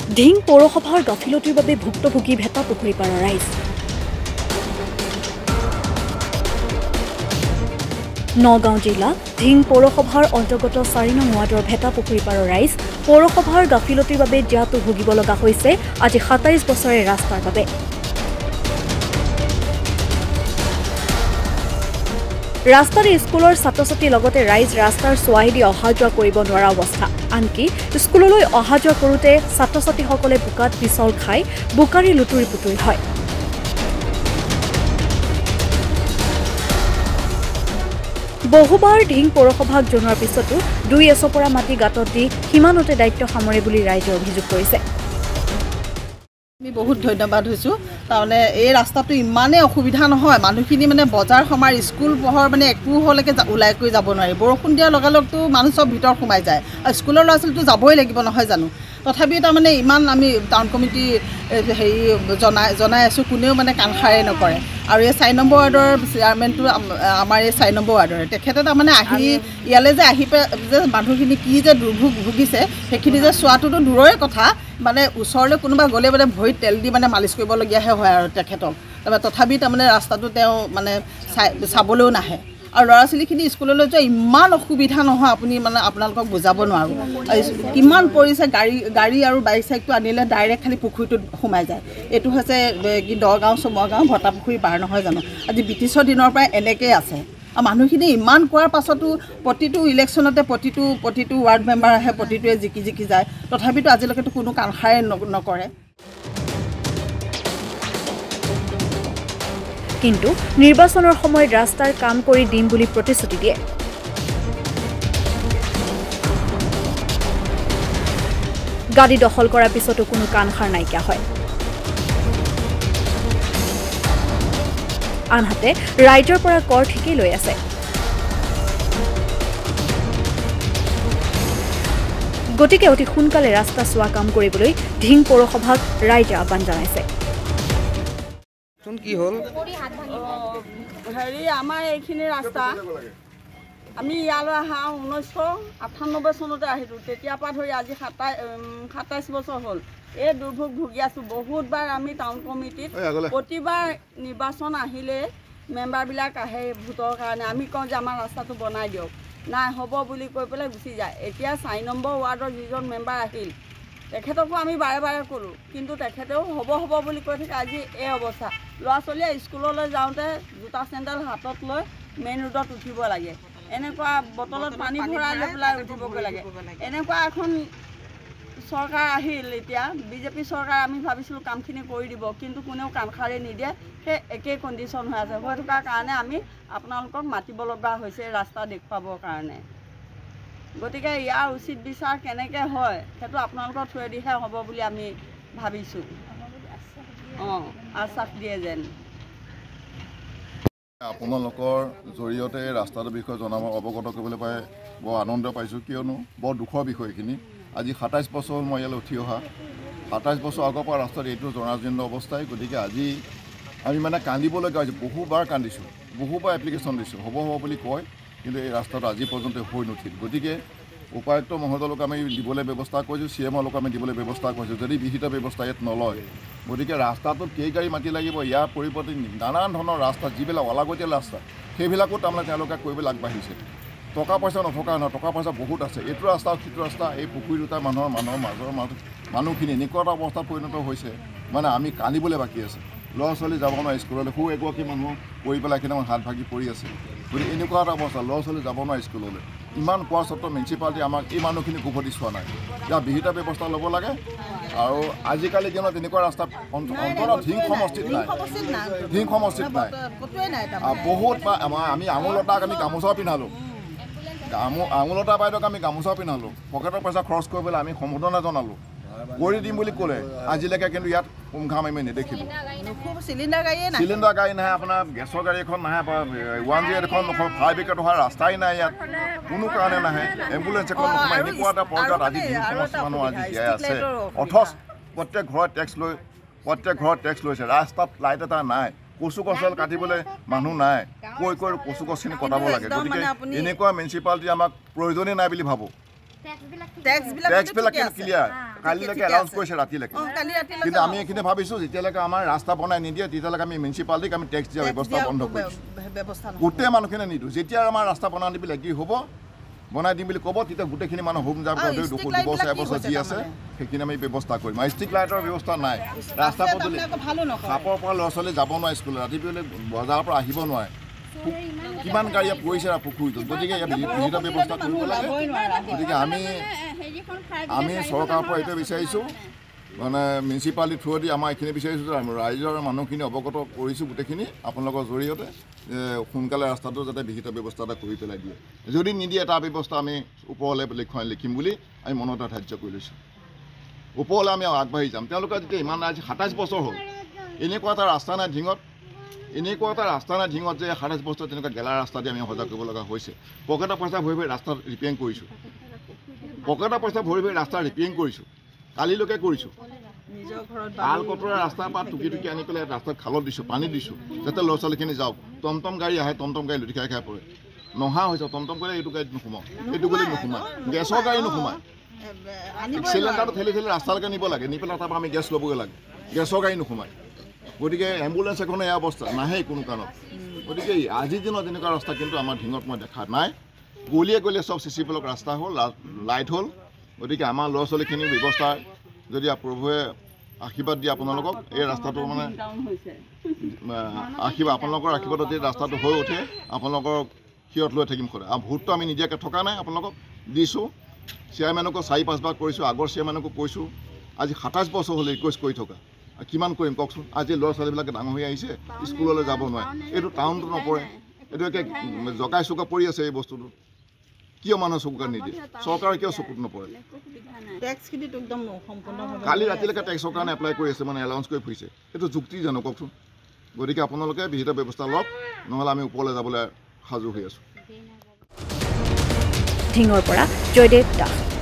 ধিং পৌৰসভাৰ গাফিলতিৰ বাবে ভুক্তভোগী ভেটা পুখুৰীপাৰৰ ৰাইজ। নগাঁও জিলা ধিং পৌৰসভাৰ অন্তৰ্গত ৪ নং ৱাৰ্ডৰ ভেটা পুখুৰীপাৰৰ ৰাইজ পৌৰসভাৰ গাফিলতিৰ বাবে জ্ঞাতো ভুগিব লগা হৈছে আজি ২৭ বছৰে ৰাস্তাৰ বাবে। ৰাস্তাৰ স্কুলৰ ছাত্ৰ-ছাত্ৰীৰ লগতে ৰাইজ ৰাস্তাৰ চোৱাইদি অহা যোৱা কৰিব নোৱাৰা অৱস্থা। আনকি স্কুললৈ অহা যোৱা কৰোঁতে ছাত্ৰ-ছাত্ৰীসকলে বোকাত পিছল খাই বোকাৰী লুতুৰি পুতুৰি হয়। বহুবাৰ ধিং পৌৰসভাক জনোৱাৰ পিছতো ২ এচপৰা মাটি গাঁতত দি সীমানতে দায়িত্ব সামৰে বুলি ৰাইজে অভিযোগ কৰিছে। আমি বহুত ধন্যবাদ হৈছোঁ। তাৰমানে এই ৰাস্তাটো ইমানেই অসুবিধা নহয়, মানুহখিনি মানে বজাৰ সমাৰ স্কুল পঢ়ৰ মানে একো হ'লেকে ওলাই কৰি যাব নোৱাৰি। বৰষুণ দিয়াৰ লগে লগেতো মানুহ চব ভিতৰত সোমাই যায় আৰু স্কুলৰ ল'ৰা ছোৱালীটো যাবই লাগিব নহয় জানো। তথাপিও তাৰমানে ইমান আমি টাউন কমিটি হেৰি জনাই আছোঁ, কোনেও মানে কাণ সাৰে নকৰে। আৰু এই ৪ নম্বৰ ৱাৰ্ডৰ চেয়াৰমেনটো আমাৰ এই ৪ নম্বৰ ৱাৰ্ডৰে, তেখেতে তাৰমানে আহি ইয়ালৈ যে আহি যে মানুহখিনি কি যে দুৰ্ভোগ ভুগিছে সেইখিনি যে চোৱাটোতো দূৰৰে কথা, মানে ওচৰলৈ কোনোবা গ'লে মানে ভৰিত তেল দি মানে মালিচ কৰিবলগীয়াহে হয় আৰু তেখেতক। তাৰমানে তথাপি তাৰমানে ৰাস্তাটো তেওঁ মানে চাবলৈও নাহে। আৰু ল'ৰা ছোৱালীখিনি স্কুললৈ যোৱা ইমান অসুবিধা নহয়, আপুনি মানে আপোনালোকক বুজাব নোৱাৰোঁ। কিমান পৰিছে, গাড়ী আৰু বাইক চাইকটো আনিলে ডাইৰেক্ট খালি পুখুৰীটোত সোমাই যায়। এইটো হৈছে কি দগাঁও চমগাঁও ভটা পুখুৰী পাৰ নহয় জানো। আজি ব্ৰিটিছৰ দিনৰ পৰাই এনেকৈ আছে। আৰু মানুহখিনি ইমান কোৱাৰ পাছতো প্ৰতিটো ইলেকশ্যনতে প্ৰতিটো ৱাৰ্ড মেম্বাৰ আহে, প্ৰতিটোৱে জিকি যায়। তথাপিতো আজিলৈকেতো কোনো কাণ সাৰে নকৰে। কিন্তু নিৰ্বাচনৰ সময়ত ৰাস্তাৰ কাম কৰি দিম বুলি প্ৰতিশ্ৰুতি দিয়ে। গাড়ী দখল কৰাৰ পিছতো কোনো কাণ সাৰ নাইকিয়া হয়। আনহাতে ৰাইজৰ পৰা কৰ ঠিকেই লৈ আছে। গতিকে অতি সোনকালে ৰাস্তা চোৱা কাম কৰিবলৈ ধিং পৌৰসভাক ৰাইজে আহ্বান জনাইছে। কি হ'ল হেৰি আমাৰ এইখিনি ৰাস্তা আমি ইয়ালৈ অহা 1998 চনতে আহিলোঁ। তেতিয়াৰ পৰা ধৰি আজি 27 বছৰ হ'ল এই দুৰ্ভোগ ভুগি আছোঁ। বহুতবাৰ আমি টাউন কমিটিত প্ৰতিবাৰ নিৰ্বাচন আহিলে মেম্বাৰবিলাক আহে ভোটৰ কাৰণে, আমি কওঁ যে আমাৰ ৰাস্তাটো বনাই দিয়ক, নাই হ'ব বুলি কৈ পেলাই গুচি যায়। এতিয়া ৪ নম্বৰ ৱাৰ্ডৰ যিজন মেম্বাৰ আহিল তেখেতকো আমি বাৰে বাৰে ক'লোঁ, কিন্তু তেখেতেও হ'ব বুলি কৈ থাকে। আজি এই অৱস্থা, ল'ৰা ছোৱালীয়ে স্কুললৈ যাওঁতে জোতা চেণ্ডেল হাতত লৈ মেইন ৰোডত উঠিব লাগে, এনেকুৱা বটলত পানী ভৰাই লৈ পেলাই উঠিবগৈ লাগে। এনেকুৱা এখন চৰকাৰ আহিল এতিয়া, বিজেপি চৰকাৰ। আমি ভাবিছিলোঁ কামখিনি কৰি দিব, কিন্তু কোনেও কাণ সাৰে নিদিয়ে। সেই একেই কণ্ডিশ্যন হৈ আছে। হৈ থকাৰ কাৰণে আমি আপোনালোকক মাতিব লগা হৈছে ৰাস্তা দেখুৱাবৰ কাৰণে। গতিকে ইয়াৰ উচিত বিচাৰ কেনেকৈ হয় সেইটো আপোনালোকৰ থ্ৰুৱেদিহে হ'ব বুলি আমি ভাবিছোঁ। আশ্বাস দিয়ে যেন। আপোনালোকৰ জৰিয়তে ৰাস্তাটোৰ বিষয়ে অৱগত কৰিবলৈ পাই বৰ আনন্দ পাইছোঁ, কিয়নো বৰ দুখৰ বিষয় এইখিনি। আজি 27 বছৰ মই ইয়ালৈ উঠি অহা, 27 বছৰ আগৰ পৰা ৰাস্তাত এইটো জনাজীৰ্ণ অৱস্থাই। গতিকে আজি আমি মানে কান্দিবলগীয়া হৈছে। বহুবাৰ কান্দিছোঁ, বহুবাৰ এপ্লিকেশ্যন দিছোঁ, হ'ব বুলি কয়, কিন্তু এই ৰাস্তাটো আজি পৰ্যন্ত হৈ নুঠিল। গতিকে উপায়ুক্ত মহোদয়ক আমি দিবলৈ ব্যৱস্থা কৰিছোঁ, CMক আমি দিবলৈ ব্যৱস্থা কৰিছোঁ, যদি বিহিত ব্যৱস্থা ইয়াত নলয়। গতিকে ৰাস্তাটোত কেই গাড়ী মাটি লাগিব, ইয়াৰ পৰিৱৰ্তে নানান ধৰণৰ ৰাস্তা যিবিলাক অলাগতীয়াল ৰাস্তা সেইবিলাকো তাৰমানে তেওঁলোকে কৰিবলৈ আগবাঢ়িছে। টকা পইচা নথকা নহয়, টকা পইচা বহুত আছে। এইটো ৰাস্তা সিটো ৰাস্তা, এই পুখুৰী দুটা মানুহৰ মাজৰ মানুহখিনি এনেকুৱা এটা অৱস্থাত পৰিণত হৈছে, মানে আমি কান্দিবলৈ বাকী আছে। ল'ৰা ছোৱালী যাব নোৱাৰে স্কুললৈ, সৰু এগৰাকী মানুহ পৰি পেলাই সেইদিনাখন হাত ভাগি পৰি আছে। গতিকে এনেকুৱা এটা অৱস্থা, ল'ৰা ছোৱালী যাব নোৱাৰে স্কুললৈ। ইমান কোৱাৰ স্বত্বেও মিউনিচিপালিটি আমাক এই মানুহখিনিক উভতি চোৱা নাই। ইয়াৰ বিহিত ব্যৱস্থা ল'ব লাগে। আৰু আজিকালি দিনত এনেকুৱা ৰাস্তা অন্ততঃ ধিং সমষ্টিত নাই, বহুত। আমি আঙুলতাক আমি গামোচাও পিন্ধালোঁ, আঙুলতা বাইদেউক আমি গামোচাও পিন্ধালোঁ, পকেটৰ পইচা খৰচ কৰিবলৈ আমি সম্বোধনা জনালোঁ, কৰি দিম বুলি ক'লে। আজিলৈকে কিন্তু ইয়াত পুংখাম আমি নেদেখিলোঁ। চিলিণ্ডাৰ গাড়ী নাহে, আপোনাৰ গেছৰ গাড়ী এখন নাহে, 108 এখন ফায়াৰ ব্ৰিগেড অহা ৰাস্তাই নাই ইয়াত, কোনো কাৰণে নাহে। এম্বুলেঞ্চ এখন নোসোমায়। এনেকুৱা এটা পৰ্যায়ত আজি ধিং সমষ্টি মানুহ আজি জীয়াই আছে। অথচ প্ৰত্যেক ঘৰত টেক্স লৈছে। ৰাস্তাত লাইট এটা নাই, কচু গছডাল কাটিবলৈ মানুহ নাই, কৈ কচু গছখিনি কটাব লাগে। গতিকে এনেকুৱা মিউনিচিপালিটি আমাক প্ৰয়োজনেই নাই বুলি ভাবোঁ। টেক্সবিলাক ক্লিয়াৰ, কালিলৈকে এলাউন্স কৰিছে ৰাতিলৈকে কিন্তু আমি এইখিনি ভাবিছোঁ যেতিয়ালৈকে আমাৰ ৰাস্তা বনাই নিদিয়ে তেতিয়ালৈকে আমি মিউনিচিপালিটিক আমি টেক্স দিয়া ব্যৱস্থা বন্ধ কৰিছোঁ গোটেই মানুহখিনি নিদিওঁ যেতিয়া আমাৰ ৰাস্তা বনাই দিবলৈ এগ্ৰী হ'ব বনাই দিম বুলি ক'ব তেতিয়া গোটেইখিনি মানুহ হোম যাম দুবছৰ এবছৰ যি আছে সেইখিনি আমি ব্যৱস্থা কৰিম আৰু ষ্ট্ৰীট লাইটৰ ব্যৱস্থা নাই ৰাস্তা পদূলি সাপৰ পৰা ল'ৰা ছোৱালী যাব নোৱাৰে স্কুলত ৰাতিপুৱালৈ বজাৰৰ পৰা আহিব নোৱাৰে কিমান গাড়ী ইয়াত পৰিছে পুখুৰীটোত গতিকে ইয়াত বিহিত ব্যৱস্থা কৰিব লাগে গতিকে আমি চৰকাৰৰ পৰা এইটোৱে বিচাৰিছোঁ মানে মিউনিচিপালিটি থ্ৰুৱেদি আমাৰ এইখিনি বিচাৰিছোঁ যে ৰাইজৰ মানুহখিনি অৱগত কৰিছোঁ গোটেইখিনি আপোনালোকৰ জৰিয়তে সোনকালে ৰাস্তাটো যাতে বিহিত ব্যৱস্থা এটা কৰি পেলাই দিয়ে যদি নিদিয়ে এটা ব্যৱস্থা আমি ওপৰলৈ লিখিম বুলি আমি মনতে ধাৰ্য কৰি লৈছোঁ ওপৰলৈ আমি আগবাঢ়ি যাম তেওঁলোকে যেতিয়া ইমান আজি 27 বছৰ হ'ল এনেকুৱা এটা ৰাস্তা নাই ঢিঙত যে 27 বছৰ তেনেকুৱা গেলা ৰাস্তা দি আমি সজাগ কৰিব লগা হৈছে পকেটৰ পইচা ভৰি ৰাস্তা ৰিপেয়াৰিং কৰিছোঁ কালিলৈকে কৰিছোঁ আল কটৰা ৰাস্তাৰ পৰা টুকি আনি পেলাই ৰাস্তাত খালত দিছোঁ পানী দিছোঁ যাতে ল'ৰা ছোৱালীখিনি যাওক টমটম গাড়ী আহে টমটম গাড়ী লুটি খাই পৰে নহা হৈছে টমটম গাড়ী এইটো গাড়ীত নোসোমাওঁ এইটো গ'লে নোসোমায় গেছৰ গাড়ী নোসোমায় চিলিণ্ডাৰটো ঠেলি ৰাস্তালৈকে নিব লাগে নি পেলাই তাৰপৰা আমি গেছ ল'বগৈ লাগে গেছৰ গাড়ী নোসোমায় গতিকে এম্বুলেঞ্চ এখনে এয়া অৱস্থা নাহে কোনো কাৰণত গতিকে আজিৰ দিনত এনেকুৱা ৰাস্তা কিন্তু আমাৰ ঢিঙত মই দেখা নাই গলিয়ে চব চিচি ব্লক ৰাস্তা হ'ল লাইট হ'ল গতিকে আমাৰ ল'ৰা ছোৱালীখিনিৰ ব্যৱস্থা যদি প্ৰভুৱে আশীৰ্বাদ দিয়ে আপোনালোকক এই ৰাস্তাটো মানে আপোনালোকৰ আশীৰ্বাদত যদি ৰাস্তাটো হৈ উঠে আপোনালোকৰ সিহঁত লৈ থাকিম সদায় আৰু ভোটটো আমি নিদিয়াকৈ থকা নাই আপোনালোকক দিছোঁ চেয়াৰমেনকো 4-5 বাৰ কৰিছোঁ আগৰ চেয়াৰমেনকো কৈছোঁ আজি 27 বছৰ হ'ল ৰিকুৱেষ্ট কৰি থকা কিমান কৰিম কওকচোন আজি ল'ৰা ছোৱালীবিলাকে ডাঙৰ হৈ আহিছে স্কুললৈ যাব নোৱাৰে এইটো টাউনটো নপৰে এইটো একে জকাই চকা পৰি আছে এই বস্তুটো কিয় মানুহ চকুকাত নিদিয়ে চৰকাৰে কিয় চকুত নপৰে কালি ৰাতিলৈকে টেক্সৰ কাৰণে এপ্লাই কৰি আছে মানে এলাউন্স কৰি ফুৰিছে এইটো যুক্তি জানো কওকচোন গতিকে আপোনালোকে বিহিত ব্যৱস্থা লওক নহ'লে আমি ওপৰলৈ যাবলৈ সাজু হৈ আছোঁ ঢিঙৰ পৰা জয়দেৱ দাস।